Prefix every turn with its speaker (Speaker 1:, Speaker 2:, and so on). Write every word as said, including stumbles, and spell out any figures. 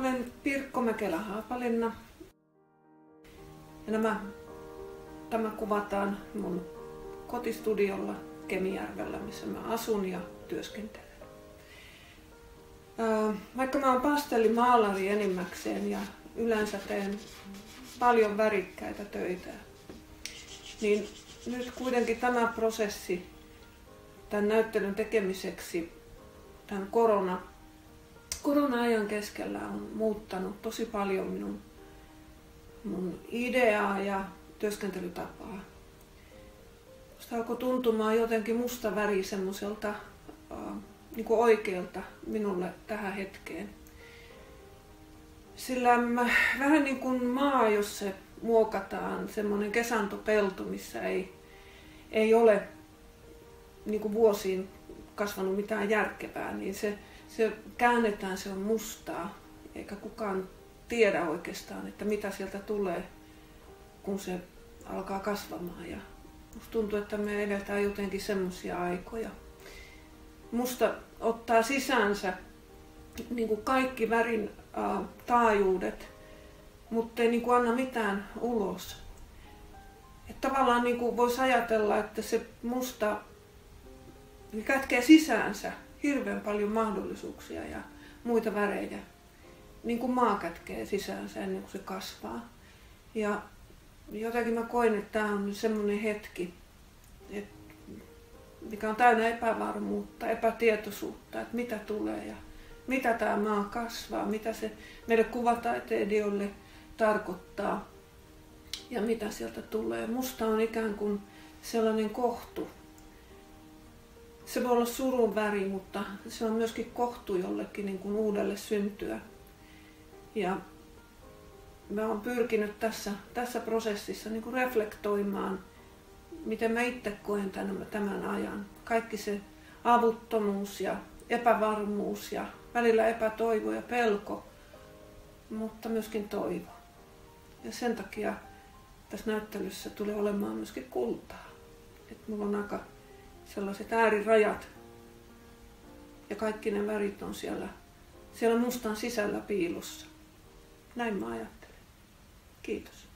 Speaker 1: Olen Pirkko Mäkelä-Haapalinna ja nämä, tämä kuvataan mun kotistudiolla Kemijärvellä, missä mä asun ja työskentelen. Vaikka mä oon pastellimaalari enimmäkseen ja yleensä teen paljon värikkäitä töitä, niin nyt kuitenkin tämä prosessi tämän näyttelyn tekemiseksi tämän korona, korona-ajan keskellä on muuttanut tosi paljon minun, mun ideaa ja työskentelytapaa. Sitä alkoi tuntumaan jotenkin musta väri semmoiselta äh, niin kuin oikealta minulle tähän hetkeen. Sillä mä, vähän niin kuin maa, jos se muokataan, semmoinen kesantopelto, missä ei, ei ole niin kuin vuosiin kasvanut mitään järkevää, niin se, se käännetään, se on mustaa, eikä kukaan tiedä oikeastaan, että mitä sieltä tulee, kun se alkaa kasvamaan. Ja musta tuntuu, että me eletään jotenkin semmoisia aikoja. Musta ottaa sisäänsä niin kuin kaikki värin äh, taajuudet, mutta ei niin kuin anna mitään ulos. Et tavallaan niin kuin voisi ajatella, että se musta kätkee sisäänsä hirveän paljon mahdollisuuksia ja muita värejä, niin kuin maa kätkee sisäänsä ennen kuin se kasvaa. Ja jotenkin mä koin, että tämä on semmoinen hetki, että mikä on täynnä epävarmuutta, epätietoisuutta, että mitä tulee ja mitä tämä maa kasvaa, mitä se meille kuvataiteilijoille tarkoittaa ja mitä sieltä tulee. Musta on ikään kuin sellainen kohtu. Se voi olla surun väri, mutta se on myöskin kohtu jollekin niin kuin uudelle syntyä. Ja mä oon pyrkinyt tässä, tässä prosessissa niin kuin reflektoimaan, miten mä itse koen tämän, tämän ajan. Kaikki se avuttomuus ja epävarmuus ja välillä epätoivo ja pelko, mutta myöskin toivo. Ja sen takia tässä näyttelyssä tulee olemaan myöskin kultaa. Et mulla on aika sellaiset äärirajat ja kaikki ne värit on siellä, siellä mustan sisällä piilossa. Näin mä ajattelen. Kiitos.